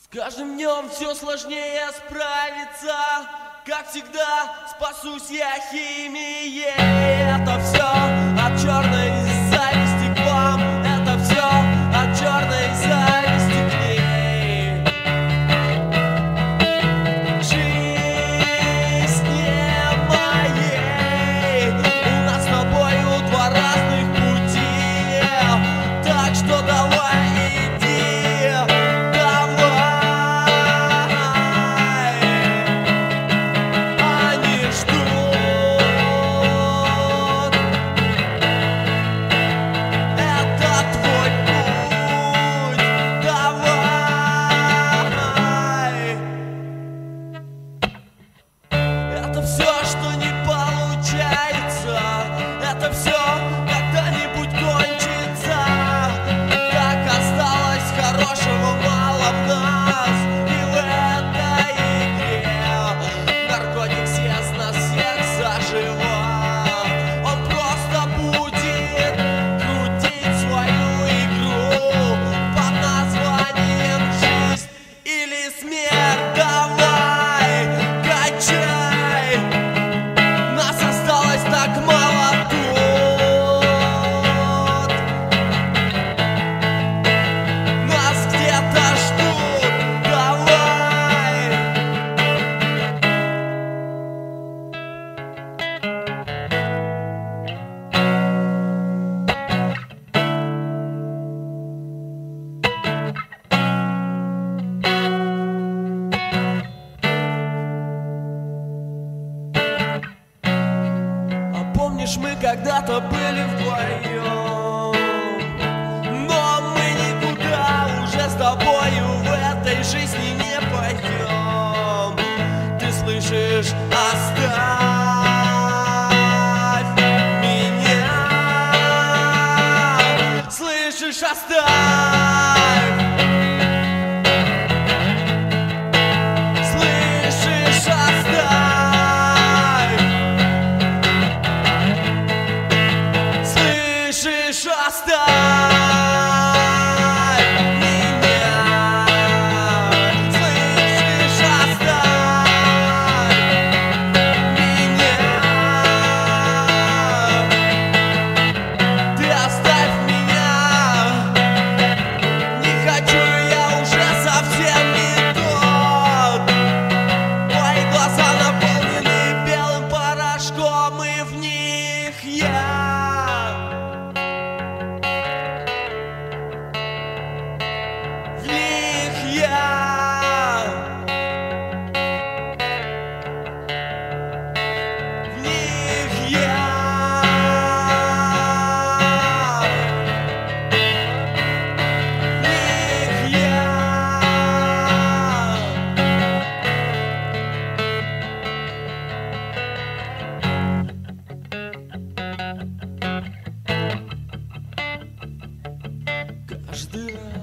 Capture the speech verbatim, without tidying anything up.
С каждым днем все сложнее справиться. Как всегда, спасусь я химией. Это все от черной зависти к вам. Это все от черной зависти к ней. Жизни моей. У нас с тобою два разных пути. Так что давай иди, давай. Они ждут. Это твой путь, давай. Это все, что не получается. Это все когда-нибудь кончится. Так осталось хорошего мало в нас. И в этой игре наркотик съест нас всех заживо. Он просто будет крутить свою игру под названием жизнь или смерть. Давай, качай. Нас осталось так мало тут. Нас где-то ждут. Давай. А помнишь, мы когда-то были вдвоем, но мы никуда уже с тобою в этой жизни не пойдем. Ты слышишь? Оставь меня. Слышишь? Оставь. Слышишь? Оставь. Слышишь? Оставь меня. Слышишь? Оставь меня. Ты оставь меня. Не хочу, я уже совсем не тот. Мои глаза наполнены белым порошком, и в них я. В них я. В них я. В них я. Каждый раз